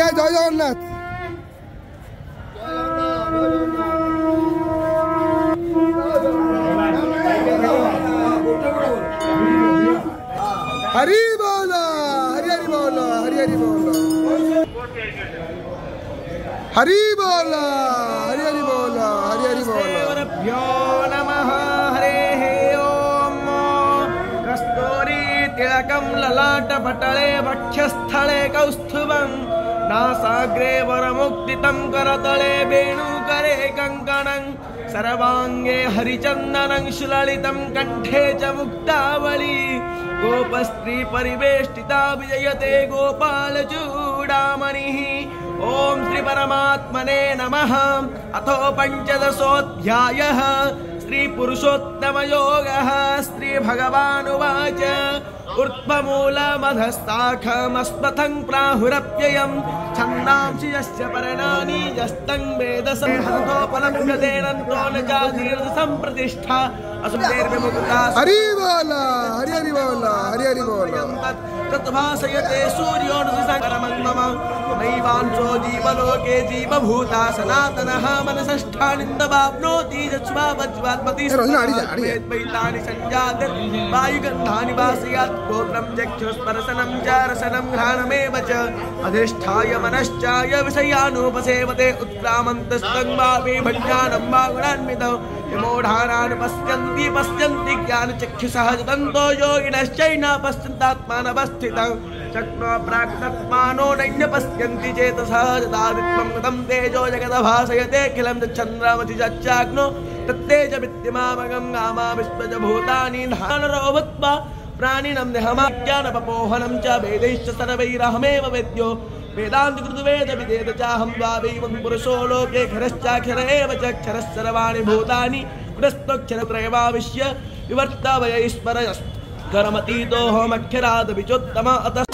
आगे जय जगन्नाथ। हरि बोलो हरि हरि बोलो हरि हरि बोलो हरि बोलो हरि हरि बोलो हरि हरि बोलो। भ्यो नमः हरे ओम। कस्तूरी तिलकं ललाटपटले वक्षस्थले कौस्तुभं नासाग्रे वरमुक्तितं करतले वेणुकरे कङ्कणं सर्वाङ्गे हरिचन्दनं सुललितं कण्ठे च मुक्तावली गोपस्त्री परिवेष्टिता विजयते गोपालचूडामणिः। ओम श्री परमात्मने नमः। अथो पंचदशोऽध्यायः श्री पुरुषोत्तम योगः। श्री भगवानुवाच ऊर्ध्वमूलमधस्ताखमस्मथं प्राहुरप्ययं छन्दांसि यस्य पर्णानि यस्तं वेद स हतोपलभ्यते नन्तो न चादीर्घ संप्रतिष्ठा असुरैर्विमुक्ता। हरि बोला हरि हरि बोला हरि हरि बोला। तद्भासयते सूर्यो न परमं मम नैवांशो जीवलोके जीवभूता सनातनः मनसष्ठानिन्दवाप्नोति यस्मावज्वात्मति वैतानि संजात वायुगन्धानि वासयात् गोत्रं चक्षुस्पर्शनं च रसनं घ्राणमेव च अधिष्ठाय मनश्चाय विषयानुपसेवते उत्क्रामन्तस्तं वापि भञ्जानं वा गुणान्वितौ विमूढानान् पश्यन्ति पश्यन्ति ज्ञानचक्षुषः तन्तो योगिनश्चैन पश्यन्तात्मानवस्थितं चक्नो प्राक्तत्मानो नैन्य पश्यन्ति चेतसः यदादित्वं कृतं तेजो जगदभासयतेऽखिलं चन्द्रमति चाग्नो तत्तेज विद्यमामगं गामा विश्वज भूतानि धानरो भूत्वा प्राणिनं देहमाज्ञानपपोहनं च वेदैश्च सर्वैरहमेव वेद्यो वेदान्तकृतवेद विदेत चाहं द्वावैवं पुरुषो लोके क्षरश्चाक्षर एव च क्षरः सर्वाणि भूतानि पुरस्तोक्षरत्रयमाविश्य विवर्तवय ईश्वरयस्करमतीतोऽहमक्षरादविचोत्तम अतः